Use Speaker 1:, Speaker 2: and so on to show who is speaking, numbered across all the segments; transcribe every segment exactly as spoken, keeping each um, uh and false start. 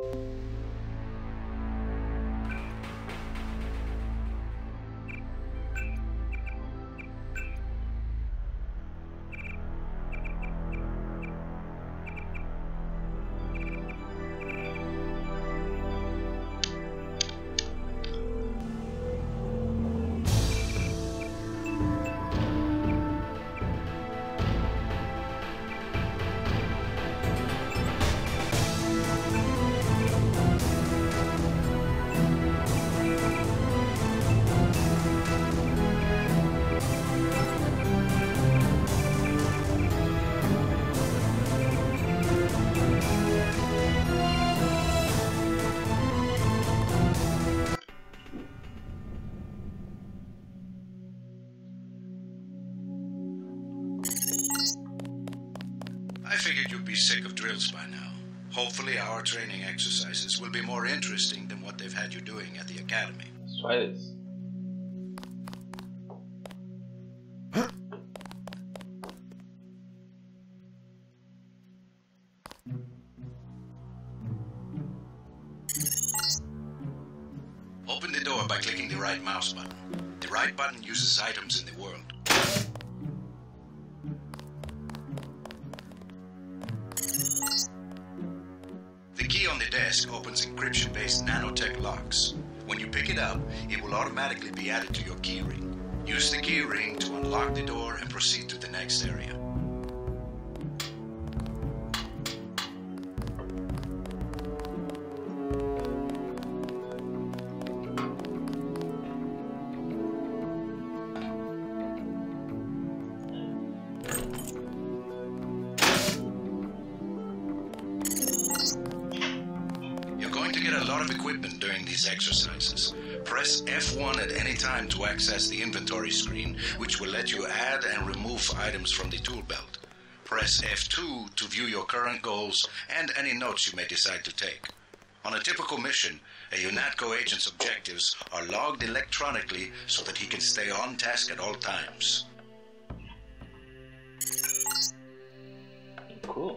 Speaker 1: I figured you'd be sick of drills by now. Hopefully our training exercises will be more interesting than what they've had you doing at the academy.
Speaker 2: Let's try this.
Speaker 1: Open the door by clicking the right mouse button. The right button uses items in the world. The key on the desk opens encryption-based nanotech locks. When you pick it up, it will automatically be added to your keyring. Use the keyring to unlock the door and proceed to the next area. A lot of equipment during these exercises. Press F one at any time to access the inventory screen, which will let you add and remove items from the tool belt. Press F two to view your current goals and any notes you may decide to take. On a typical mission, a UNATCO agent's objectives are logged electronically so that he can stay on task at all times.
Speaker 2: Cool.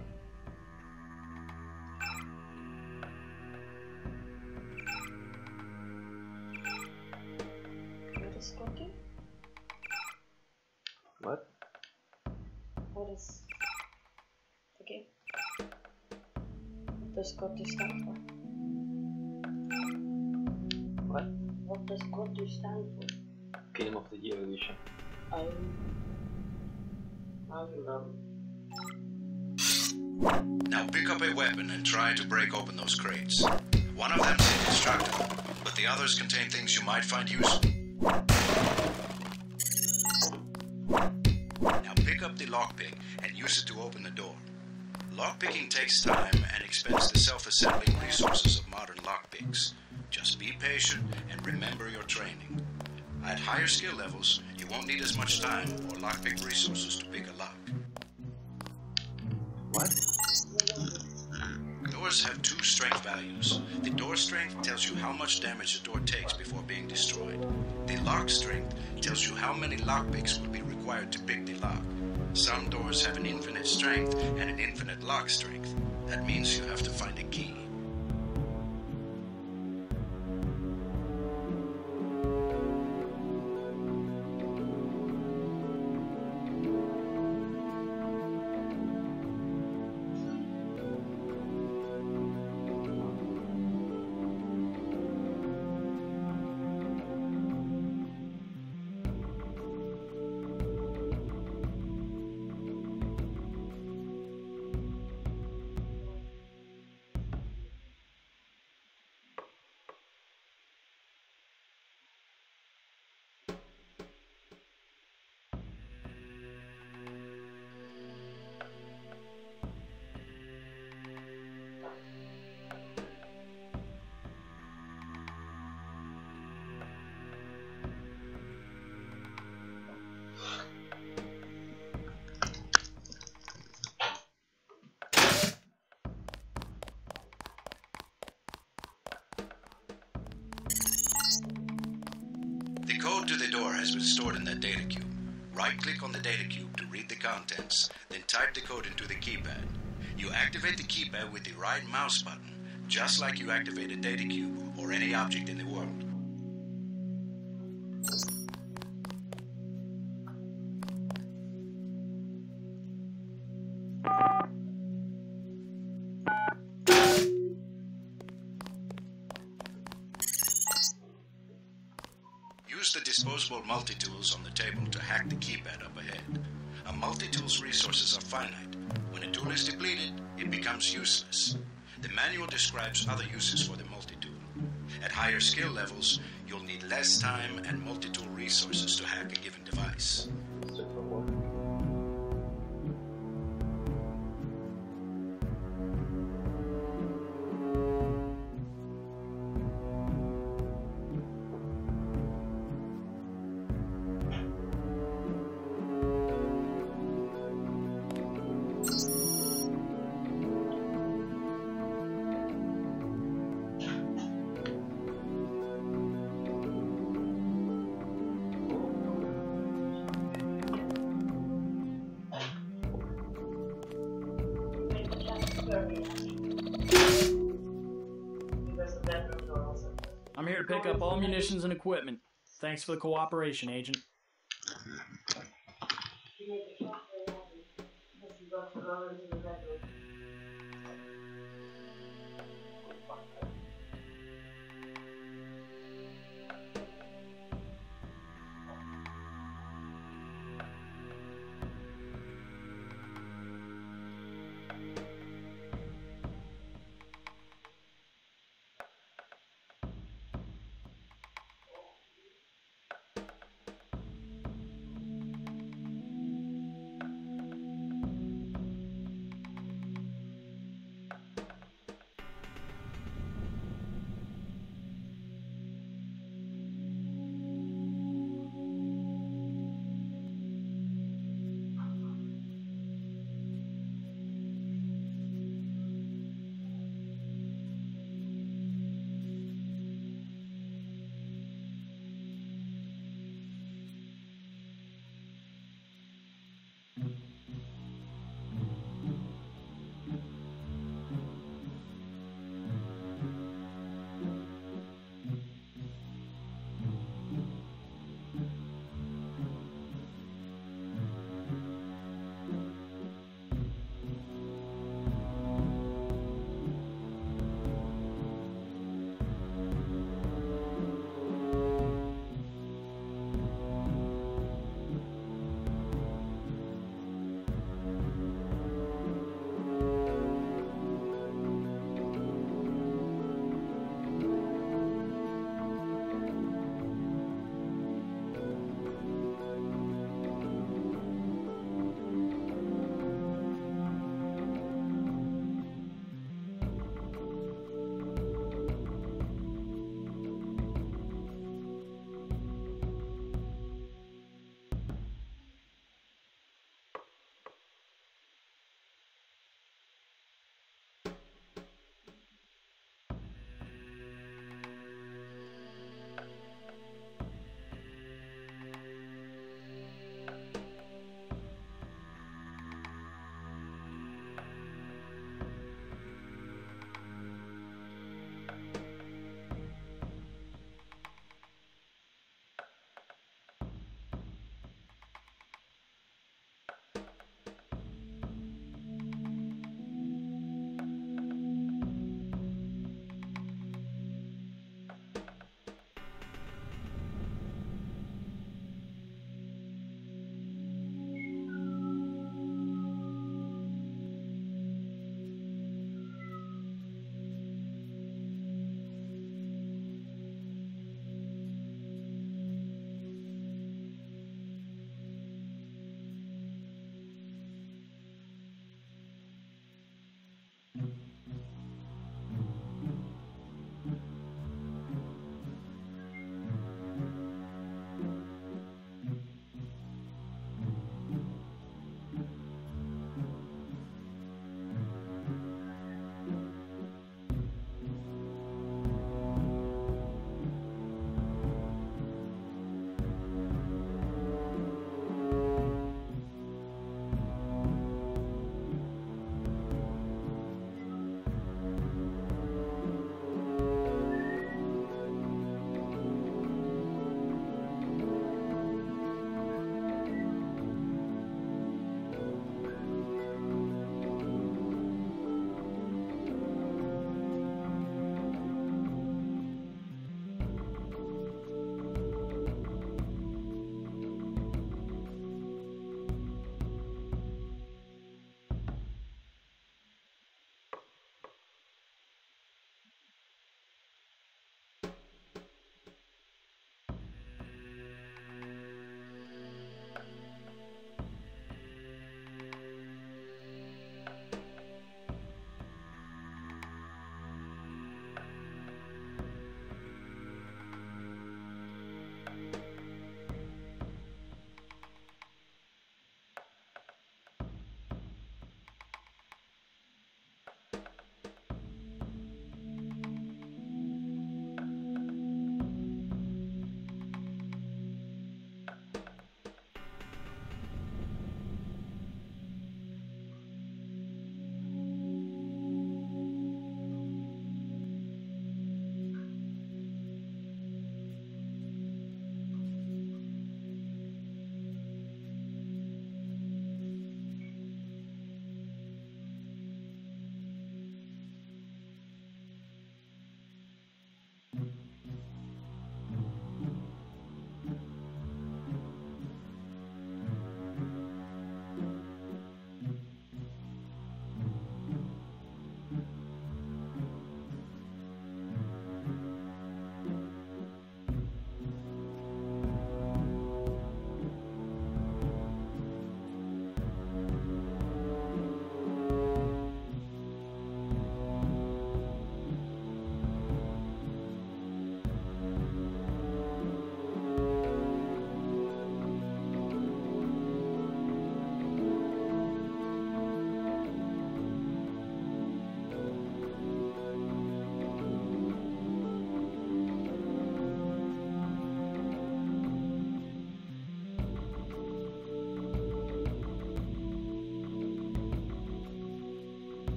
Speaker 3: GOTY?
Speaker 2: What?
Speaker 3: What is the game? What does GOTY stand for?
Speaker 2: What?
Speaker 3: What does GOTY stand for?
Speaker 2: Game of the Year edition.
Speaker 3: I I remember.
Speaker 1: Now pick up a weapon and try to break open those crates. One of them is indestructible, but the others contain things you might find useful. Now pick up the lockpick and use it to open the door. Lockpicking takes time and expends the self-assembling resources of modern lockpicks. Just be patient and remember your training. At higher skill levels, you won't need as much time or lockpick resources to pick a lock.
Speaker 2: What?
Speaker 1: Doors have two strength values. The door strength tells you how much damage the door takes before being destroyed. The lock strength tells you how many lockpicks will be required to pick the lock. Some doors have an infinite strength and an infinite lock strength. That means you have to find a key. The code to the door has been stored in that data cube. Right-click on the data cube to read the contents, then type the code into the keypad. You activate the keypad with the right mouse button, just like you activate a data cube or any object in the world. Use the disposable multi-tools on the table to hack the keypad up ahead. A multi-tool's resources are finite. When a tool is depleted, it becomes useless. The manual describes other uses for the multi-tool. At higher skill levels, you'll need less time and multi-tool resources to hack a given device.
Speaker 4: I'm here to pick up all munitions and equipment. Thanks for the cooperation, Agent.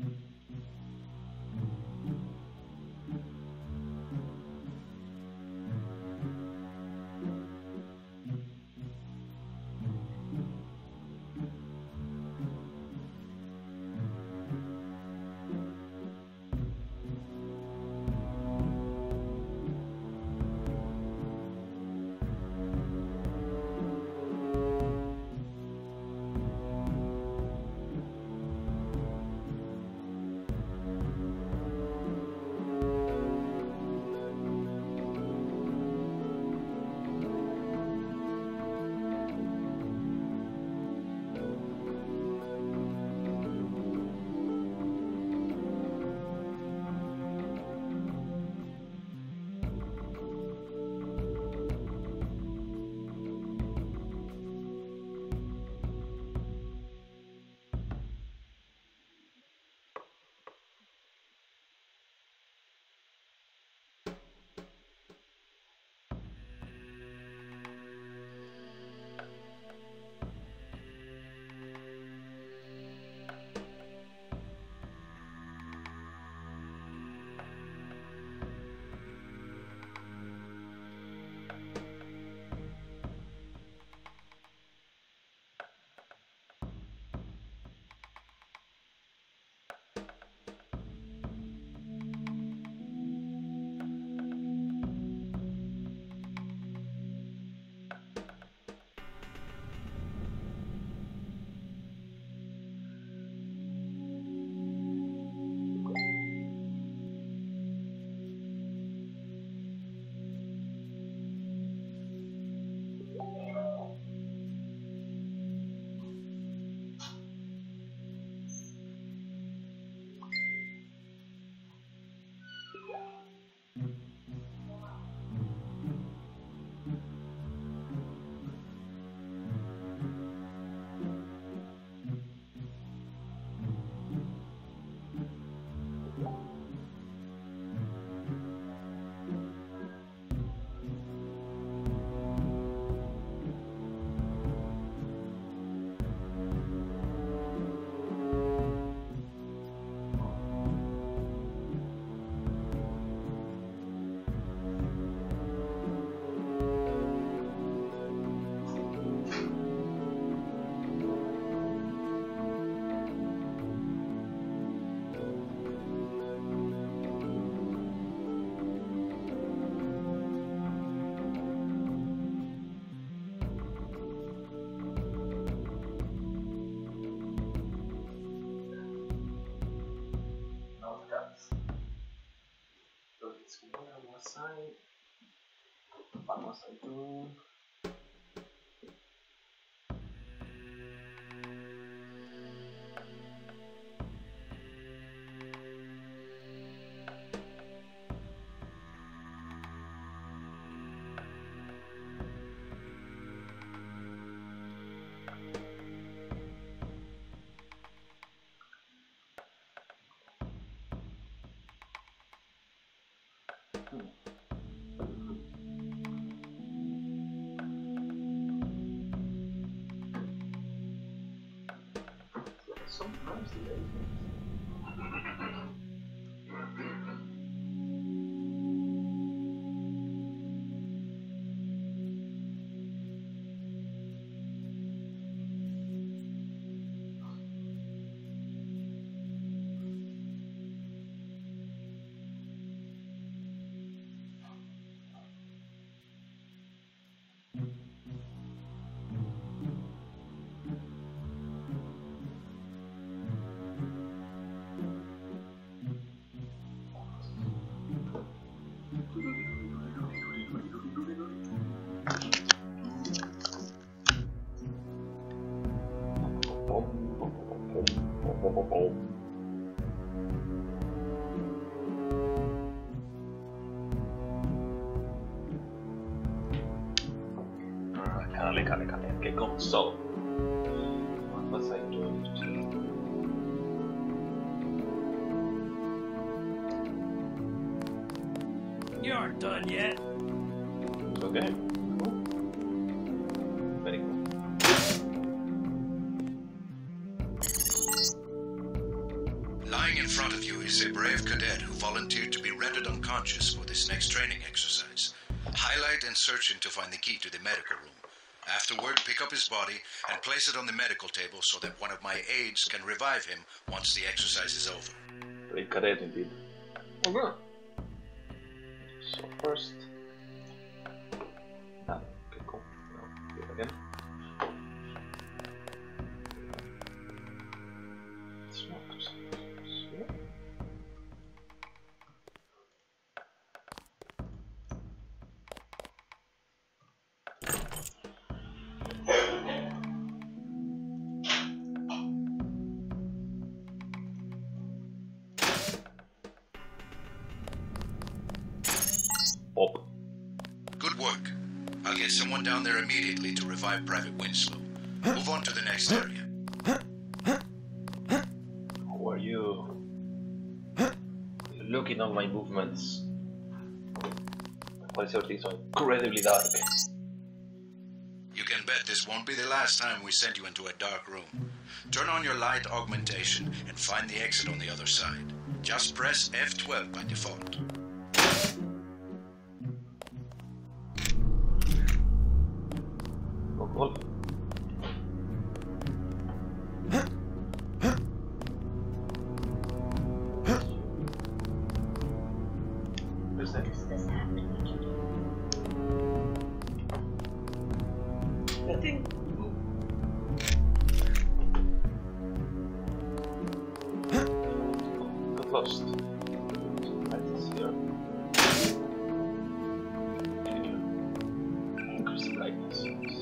Speaker 2: Vamos a do. Sometimes the Kali kali kali che console. What was I doing to?
Speaker 4: You aren't done yet.
Speaker 2: Okay. Cool. Very cool.
Speaker 1: Line Standing in front of you is a brave cadet who volunteered to be rendered unconscious for this next training exercise. Highlight and search him to find the key to the medical room. Afterward, pick up his body and place it on the medical table so that one of my aides can revive him once the exercise is over.
Speaker 2: Brave cadet indeed. Okay. So first... Ah, okay, cool. Now, do it again. Pop.
Speaker 1: Good work. I'll get someone down there immediately to revive Private Winslow. Move on to the next area.
Speaker 2: Who are you? You're looking at my movements. Why is everything so incredibly dark?
Speaker 1: You can bet this won't be the last time we send you into a dark room. Turn on your light augmentation and find the exit on the other side. Just press F twelve by default.
Speaker 2: Oh, cool. Where's that?
Speaker 3: Does this have to be
Speaker 2: Nothing. Got lost. Right, it's here. Increase brightness.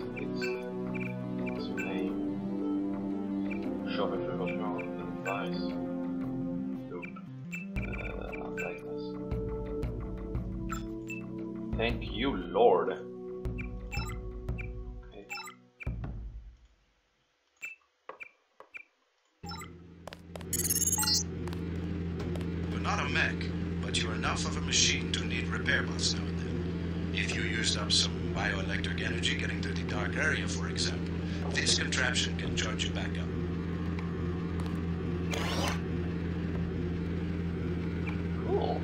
Speaker 2: It's main. Show if it was wrong. Device. Loop. Uh, brightness. Thank you, Lord.
Speaker 1: Not a mech, but you're enough of a machine to need repair bots now and then. If you used up some bioelectric energy getting through the dark area, for example, this contraption can charge you back up.
Speaker 2: Cool.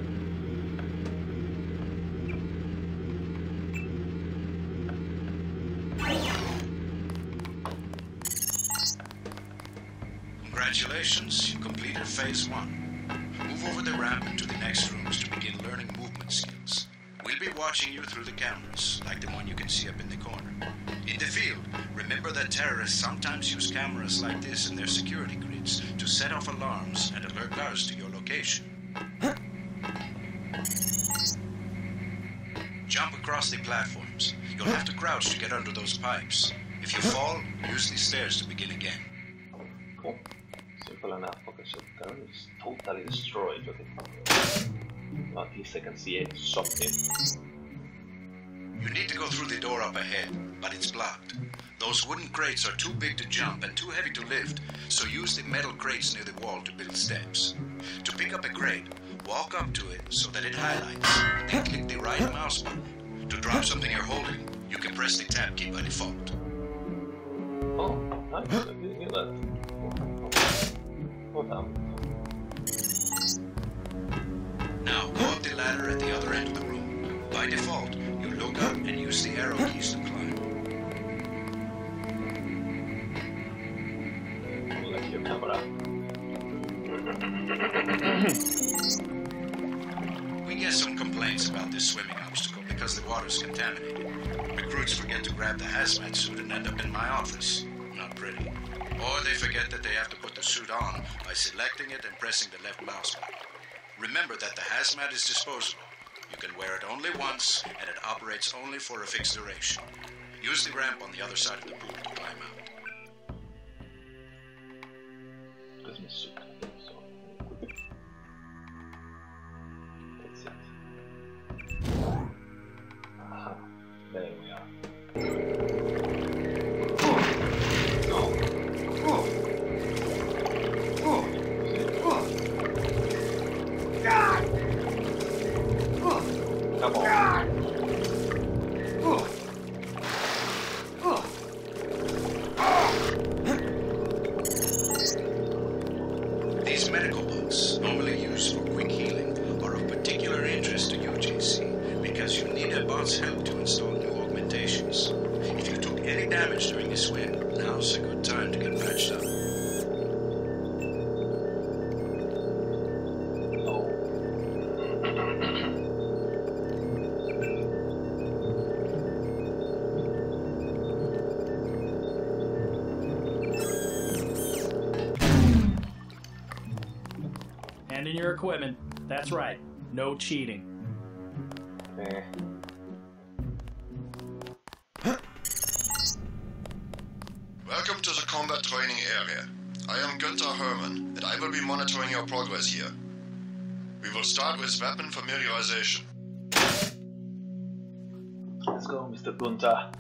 Speaker 1: Congratulations, you completed phase one. Move over the ramp into the next rooms to begin learning movement skills. We'll be watching you through the cameras, like the one you can see up in the corner. In the field, remember that terrorists sometimes use cameras like this in their security grids to set off alarms and alert guards to your location. Jump across the platforms. You'll have to crouch to get under those pipes. If you fall, use the stairs to begin again.
Speaker 2: Cool. Simple enough. Okay, so the turn is totally destroyed. Okay. At least I can see something.
Speaker 1: You need to go through the door up ahead, but it's blocked. Those wooden crates are too big to jump and too heavy to lift, so use the metal crates near the wall to build steps. To pick up a crate, walk up to it so that it highlights, then click the right mouse button. To drop something you're holding, you can press the tab key by default.
Speaker 2: Oh, nice. I didn't hear that. Oh, damn.
Speaker 1: Now, go up the ladder at the other end of the room. By default, you look up and use the arrow keys to climb.
Speaker 2: Like your camera.
Speaker 1: We get some complaints about this swimming obstacle because the water's contaminated. Recruits forget to grab the hazmat suit and end up in my office. Not pretty. Or they forget that they have to put the suit on by selecting it and pressing the left mouse button. Remember that the hazmat is disposable. You can wear it only once, and it operates only for a fixed duration. Use the ramp on the other side of the pool to climb out.
Speaker 2: That's my suit. So, that's it. Aha, there we are. Come on.
Speaker 1: These These medical books, normally used for quick healing, are of particular interest to you, J C, because you need a bot's help to install new augmentations. If you took any damage during this win, now's a good time to get patched up.
Speaker 4: Hand in your equipment. That's right. No cheating.
Speaker 2: Eh.
Speaker 5: Welcome to the combat training area. I am GOTY Herman, and I will be monitoring your progress here. We will start with weapon familiarization.
Speaker 2: Let's go, Mister Gunter.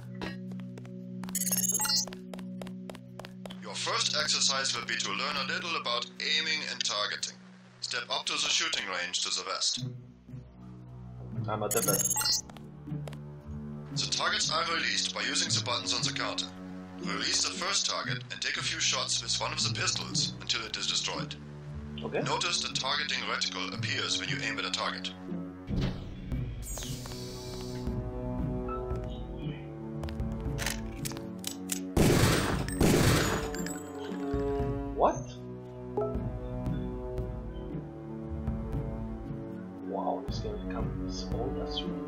Speaker 5: Your first exercise will be to learn a little about aiming and targeting. Step up to the shooting range to the west.
Speaker 2: I'm at the best.
Speaker 5: The targets are released by using the buttons on the counter. Release the first target and take a few shots with one of the pistols until it is destroyed.
Speaker 2: Okay.
Speaker 5: Notice the targeting reticle appears when you aim at a target.
Speaker 2: What? Wow, this game becomes old as well.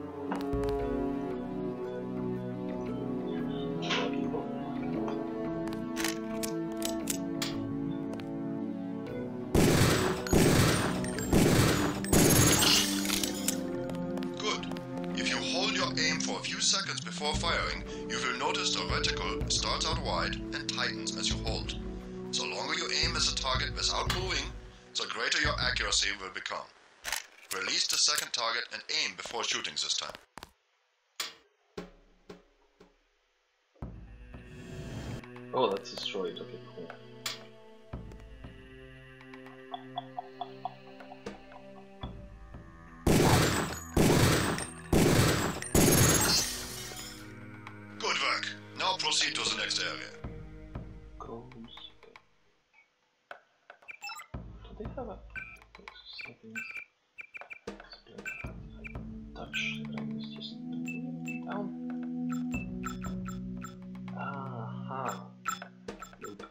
Speaker 5: Seconds before firing, you will notice the reticle starts out wide and tightens as you hold. The longer you aim at the target without moving, the greater your accuracy will become. Release the second target and aim before shooting this time.
Speaker 2: Oh, that's destroyed. Okay, cool.
Speaker 5: Now proceed to the next area.
Speaker 2: Goes. Do they have a settings? Touch. It's just down. Aha. Look.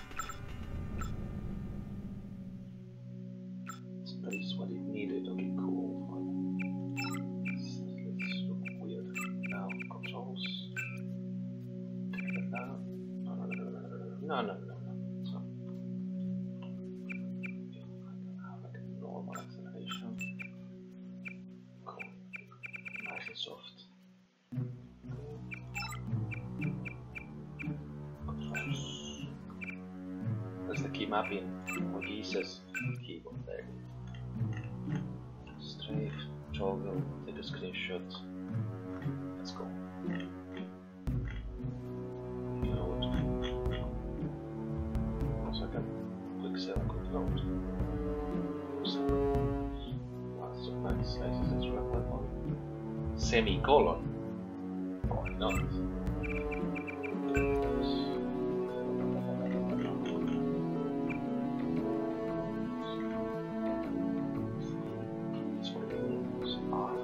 Speaker 2: That is what it needed. Okay, cool. This look weird. Now controls. No, no, no, no, no, no, no, no. So, okay, I can have like a normal acceleration. Cool. Nice and soft. Controls. That's the key mapping. What he says. Keyboard there. Strafe, toggle, take a screenshot. Let's go. Load. Lots of nice slices as well. Semicolon. Why not? That's what the names are.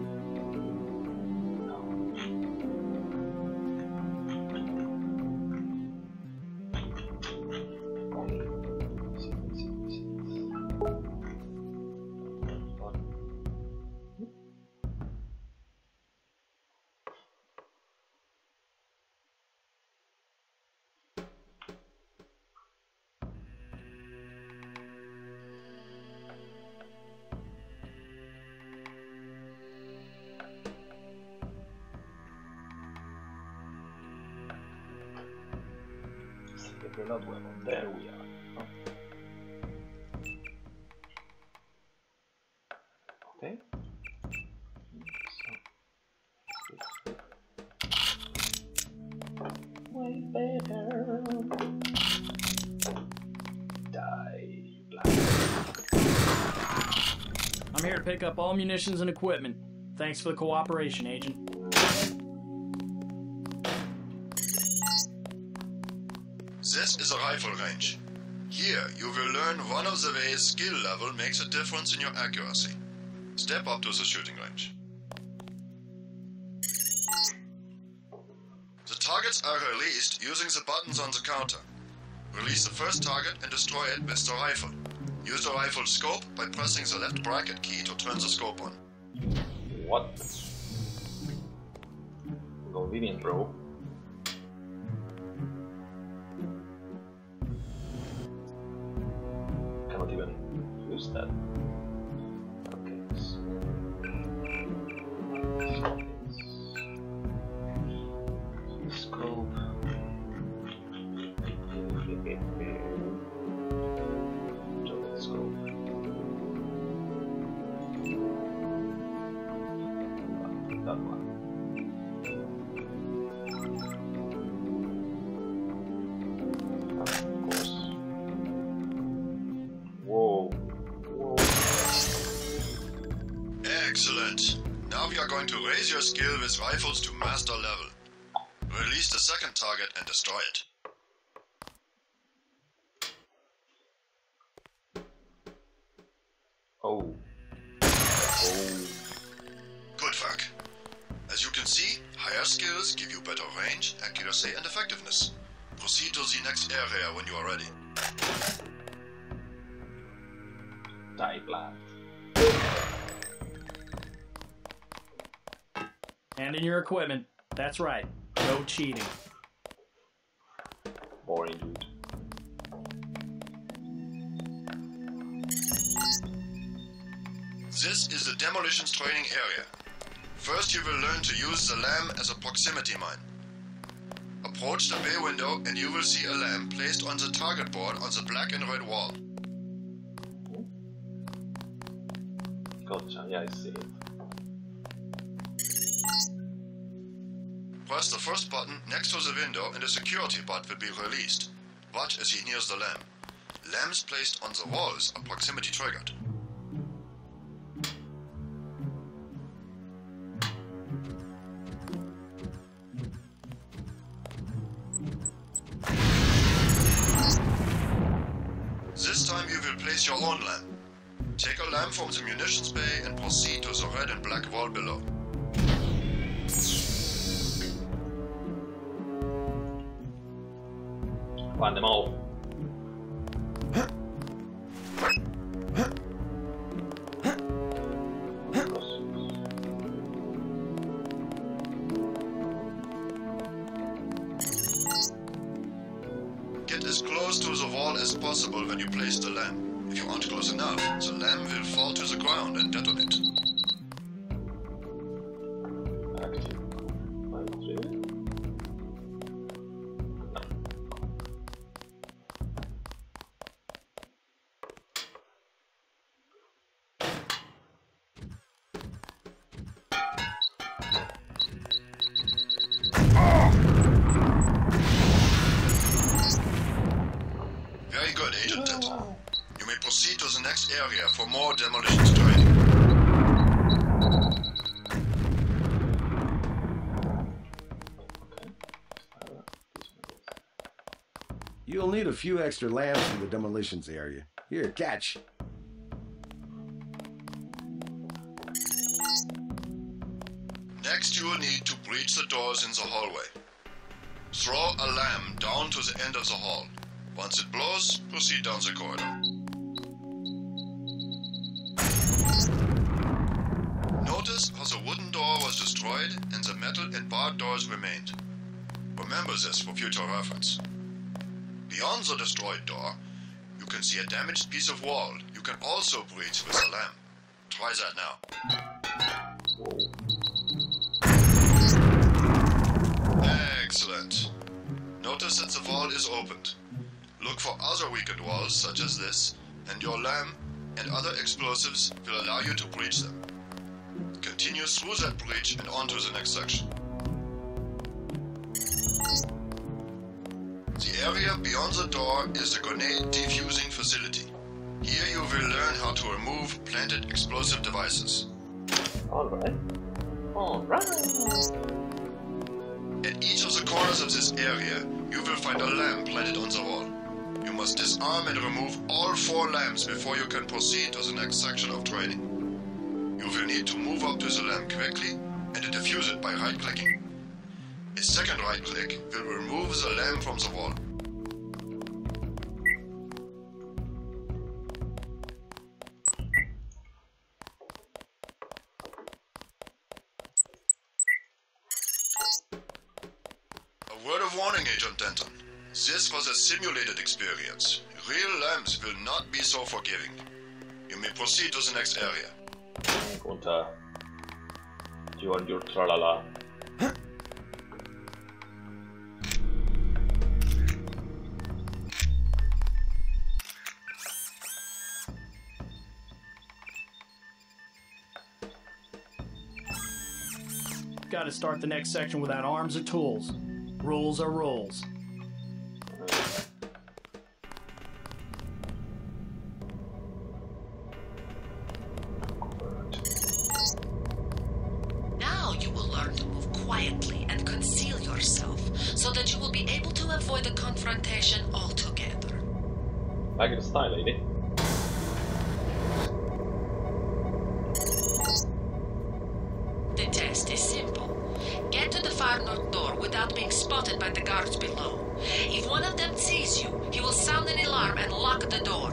Speaker 2: We're not well. There we are. Oh. Okay. So, way better. Die, you black.
Speaker 4: I'm here to pick up all munitions and equipment. Thanks for the cooperation, Agent.
Speaker 5: This is a rifle range. Here, you will learn one of the ways skill level makes a difference in your accuracy. Step up to the shooting range. The targets are released using the buttons on the counter. Release the first target and destroy it with the rifle. Use the rifle scope by pressing the left bracket key to turn the scope on.
Speaker 2: What? Convenient, bro. Cannot even use that. Okay. So scope. Scope. That one. Of course. Whoa. Whoa.
Speaker 5: Excellent. Now we are going to raise your skill with rifles to master level. Release the second target and destroy it.
Speaker 2: Oh. Oh.
Speaker 5: Good work. As you can see, higher skills give you better range, accuracy and effectiveness. Proceed to the next area when you are ready.
Speaker 2: Die blast.
Speaker 4: Hand in your equipment. That's right. No cheating.
Speaker 2: Boring, dude.
Speaker 5: This is the demolitions training area. First you will learn to use the lamp as a proximity mine. Approach the bay window and you will see a lamp placed on the target board on the black and red wall.
Speaker 2: Gotcha, yeah, I see it.
Speaker 5: Press the first button next to the window and a security bot will be released. Watch as he nears the lamp. Lamps placed on the walls are proximity triggered. This time you will place your own lamp. Take a lamp from the munitions bay and proceed to the red and black wall below.
Speaker 2: Find them all.
Speaker 5: Get as close to the wall as possible when you place the lamp. If you aren't close enough, the lamp will fall to the ground and detonate.
Speaker 2: Active. Find three.
Speaker 5: Very good, Agent Ted. You may proceed to the next area for more demolitions training.
Speaker 6: You'll need a few extra lamps in the demolitions area. Here, catch.
Speaker 5: Next you will need to breach the doors in the hallway. Throw a lamp down to the end of the hall. Once it blows, proceed down the corridor. Notice how the wooden door was destroyed and the metal and barred doors remained. Remember this for future reference. Beyond the destroyed door, you can see a damaged piece of wall you can also breach with a lamp. Try that now. Excellent. Notice that the wall is opened. Look for other weakened walls such as this, and your lamp and other explosives will allow you to breach them. Continue through that breach and on to the next section. The area beyond the door is the grenade defusing facility. Here you will learn how to remove planted explosive devices.
Speaker 2: Alright. Alright.
Speaker 5: At each of the corners of this area, you will find a lamp planted on the wall. You You must disarm and remove all four lamps before you can proceed to the next section of training. You will need to move up to the lamp quickly and defuse it by right-clicking. A second right-click will remove the lamp from the wall. A word of warning, Agent Denton. This was a simulated experience. Real lamps will not be so forgiving. You may proceed to the next area.
Speaker 2: Kunta, you and your tralala.
Speaker 4: Gotta start the next section without arms or tools. Rules are rules.
Speaker 7: Now you will learn to move quietly and conceal yourself so that you will be able to avoid the confrontation altogether.
Speaker 2: Like your style, lady.
Speaker 7: The test is simple. Get to the far north door without being spotted by the guards below. If one of them sees you, he will sound an alarm and lock the door.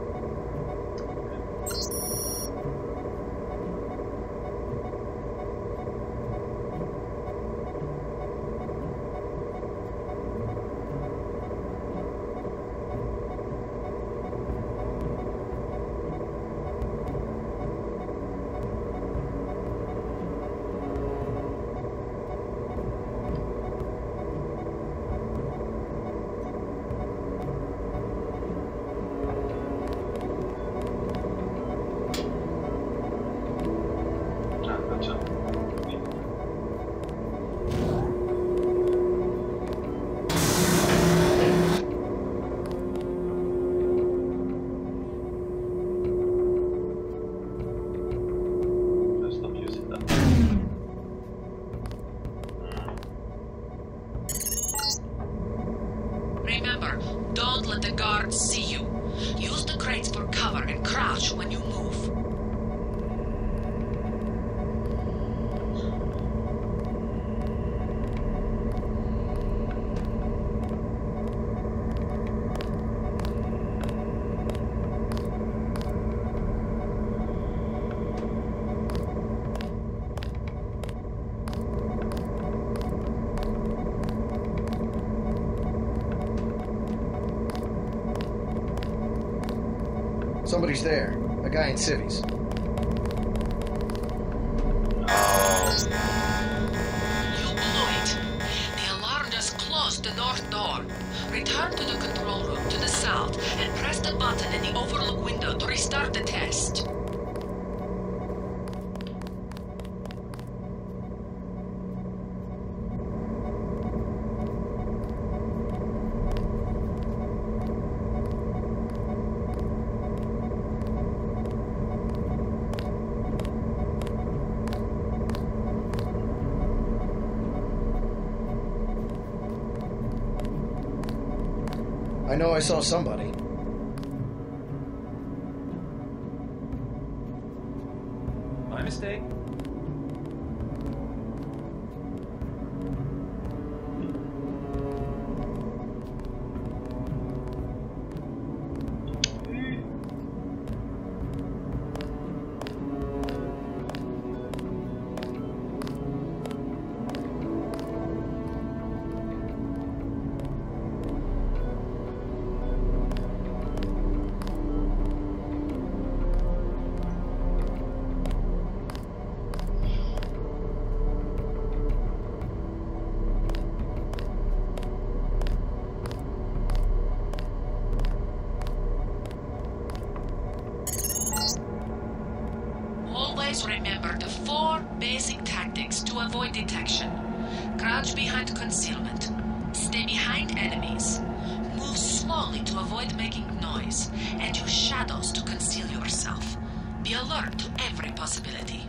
Speaker 7: Remember, don't let the guards see you. Use the crates for cover and crouch when you move.
Speaker 8: Somebody's there. A guy in civvies.
Speaker 7: You blew it. The alarm just closed the north door. Return to the control room to the south and press the button in the overlook window to restart the test.
Speaker 8: I know I saw somebody.
Speaker 9: My mistake.
Speaker 7: Always remember the four basic tactics to avoid detection. Crouch behind concealment. Stay behind enemies. Move slowly to avoid making noise. And use shadows to conceal yourself. Be alert to every possibility.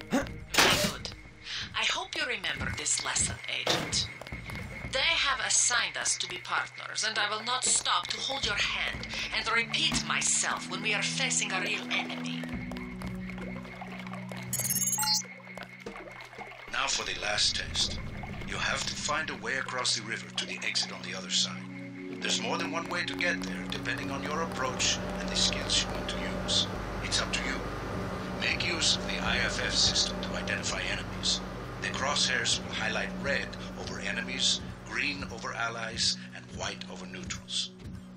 Speaker 7: Very good. I hope you remember this lesson, Agent. They have a to be partners, and I will not stop to hold your hand and repeat myself when we are facing a real enemy.
Speaker 1: Now for the last test. You have to find a way across the river to the exit on the other side. There's more than one way to get there, depending on your approach and the skills you want to use. It's up to you. Make use of the I F F system to identify enemies. The crosshairs will highlight red over enemies, green over allies, and white over neutrals.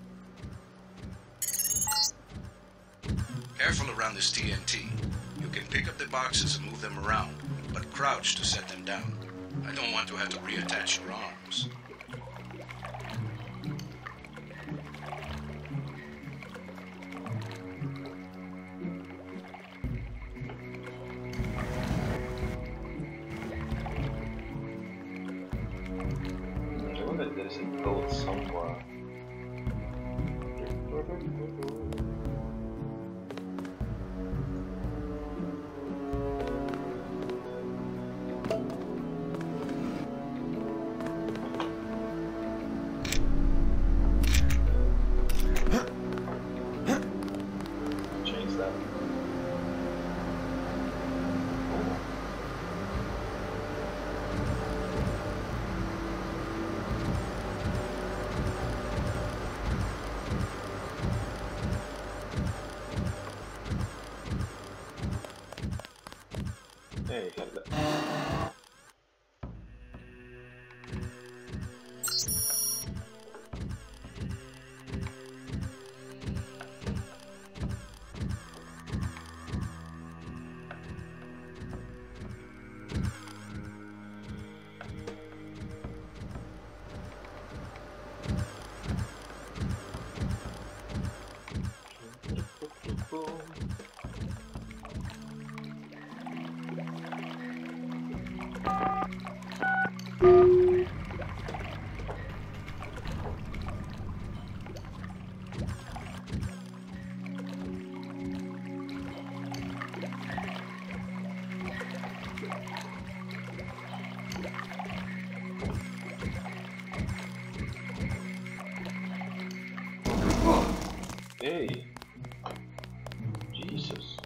Speaker 1: Careful around this T N T. You can pick up the boxes and move them around, but crouch to set them down. I don't want to have to reattach your arms.
Speaker 2: I wonder if there's a code somewhere. Change that. Hey, have that. Hey, Jesus.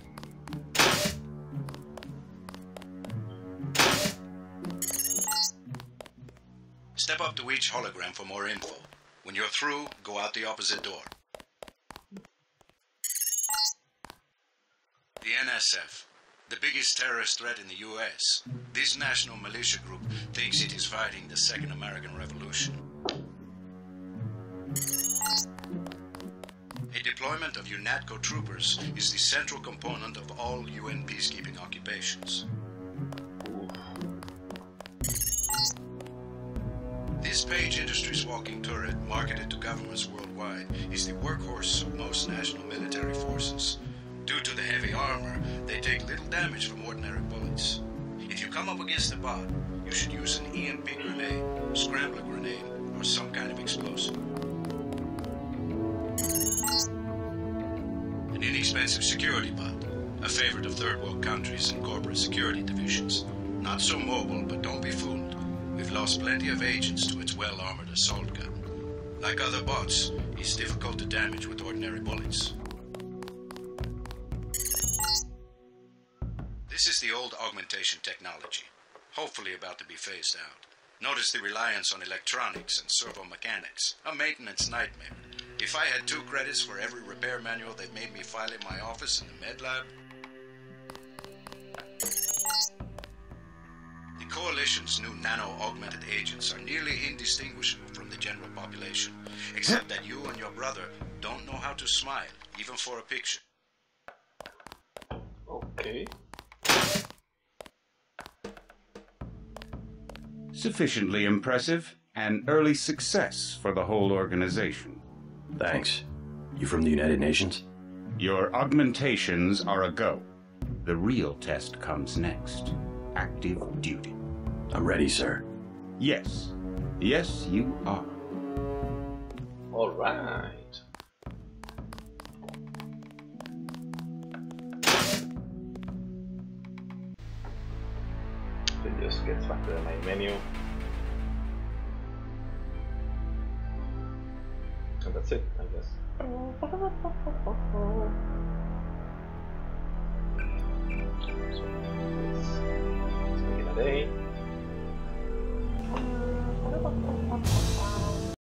Speaker 1: Step up to each hologram for more info. When you're through, go out the opposite door. The N S F, the biggest terrorist threat in the U S. This national militia group thinks it is fighting the Second American Revolution. A deployment of UNATCO troopers is the central component of all U N peacekeeping occupations. This Page Industries walking turret, marketed to governments worldwide, is the workhorse of most national military forces. Due to the heavy armor, they take little damage from ordinary bullets. If you come up against a bot, you should use an E M P grenade, scrambler grenade, or some kind of explosive. An inexpensive security bot, a favorite of third world countries and corporate security divisions. Not so mobile, but don't be fooled. We've lost plenty of agents to its well-armored assault gun. Like other bots, it's difficult to damage with ordinary bullets. This is the old augmentation technology, hopefully about to be phased out. Notice the reliance on electronics and servo mechanics, a maintenance nightmare. If I had two credits for every repair manual they've made me file in my office in the med lab. The Coalition's new nano-augmented agents are nearly indistinguishable from the general population, except that you and your brother don't know how to smile, even for a picture.
Speaker 2: Okay.
Speaker 10: Sufficiently impressive, an early success for the whole organization.
Speaker 11: Thanks. You from the United Nations?
Speaker 10: Your augmentations are a go. The real test comes next. Active duty.
Speaker 11: I'm ready, sir.
Speaker 10: Yes. Yes, you are.
Speaker 2: All right. It just gets back to the main menu. that's it, I guess. So let's, let's make it a day.